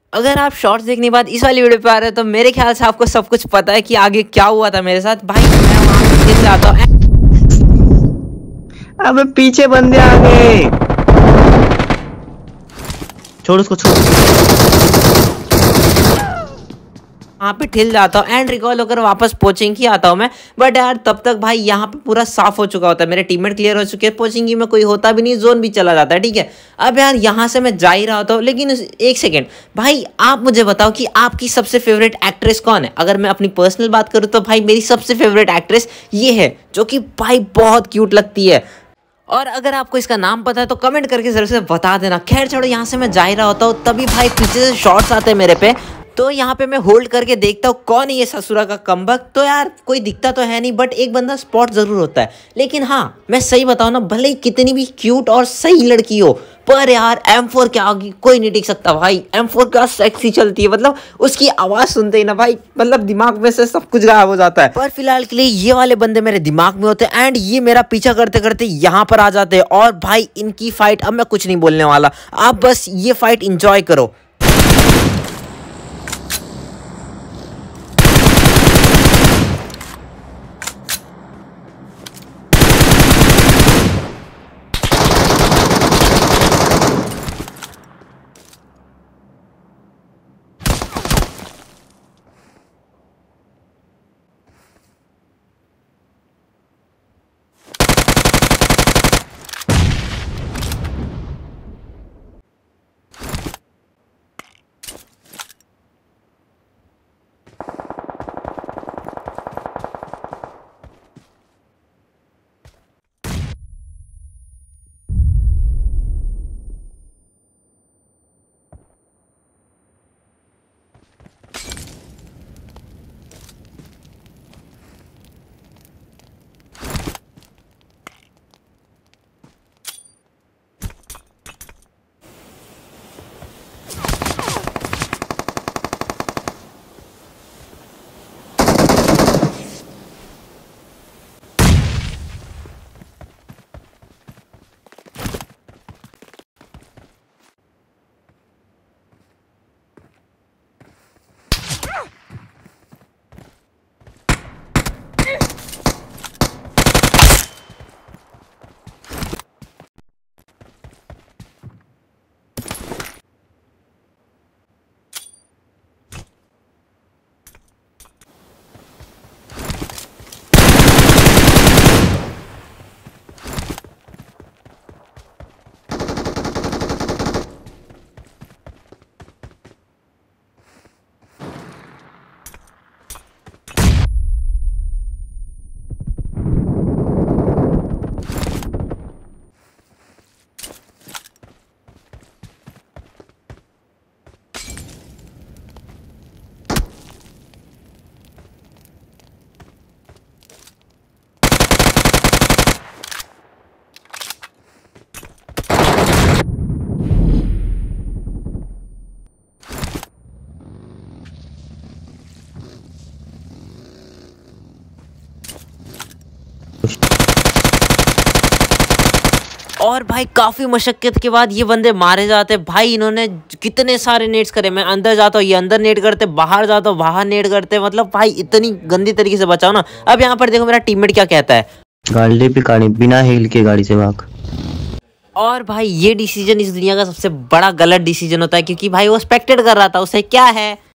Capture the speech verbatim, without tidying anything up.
अगर आप शॉर्ट्स देखने के बाद इस वाली वीडियो पे आ रहे हो तो मेरे ख्याल से आपको सब कुछ पता है कि आगे क्या हुआ था मेरे साथ। भाई मैं वहां पे जाता हूँ। अबे पीछे बंदे आ गए, छोड़ उसको, छोड़। वहाँ पे ठिल जाता हूँ एंड रिकॉल होकर वापस पोचिंग ही आता हूँ मैं। बट यार तब तक भाई यहाँ पे पूरा साफ हो चुका होता है, मेरे टीममेट क्लियर हो चुके हैं, पोचिंग में कोई होता भी नहीं, जोन भी चला जाता है। ठीक है, अब यार यहाँ से मैं जा ही रहा होता हूँ, लेकिन एक सेकेंड भाई आप मुझे बताओ कि आपकी सबसे फेवरेट एक्ट्रेस कौन है। अगर मैं अपनी पर्सनल बात करूँ तो भाई मेरी सबसे फेवरेट एक्ट्रेस ये है, जो कि भाई बहुत क्यूट लगती है। और अगर आपको इसका नाम पता है तो कमेंट करके जरूर से बता देना। खैर छोड़ो, यहाँ से मैं जा ही रहा होता हूँ, तभी भाई पीछे से शॉट्स आते हैं मेरे पे। तो यहाँ पे मैं होल्ड करके देखता हूँ कौन है ये ससुरा का कमबख्त। तो यार कोई दिखता तो है नहीं, बट एक बंदा स्पॉट जरूर होता है। लेकिन हाँ मैं सही बताऊँ ना, भले ही कितनी भी क्यूट और सही लड़की हो, पर यार एम फोर के आगे कोई नहीं टिक सकता भाई। एम फोर क्या सेक्सी चलती है, मतलब उसकी आवाज़ सुनते ही ना भाई मतलब दिमाग में से सब कुछ गायब हो जाता है। पर फिलहाल के लिए ये वाले बंदे मेरे दिमाग में होते हैं एंड ये मेरा पीछा करते करते यहाँ पर आ जाते हैं। और भाई इनकी फाइट अब मैं कुछ नहीं बोलने वाला, आप बस ये फाइट इंजॉय करो। और भाई काफी मशक्कत के बाद ये बंदे मारे जाते। भाई इन्होंने कितने सारे नेट्स करे, मैं अंदर जाता हूँ ये अंदर नेट करते, बाहर जाता हूँ बाहर नेट करते, मतलब भाई इतनी गंदी तरीके से बचाओ ना। अब यहाँ पर देखो मेरा टीममेट क्या कहता है, गाड़ी पे गाड़ी बिना हिल के गाड़ी से भाग। और भाई ये डिसीजन इस दुनिया का सबसे बड़ा गलत डिसीजन होता है, क्योंकि भाई वो एक्सपेक्टेड कर रहा था, उसे क्या है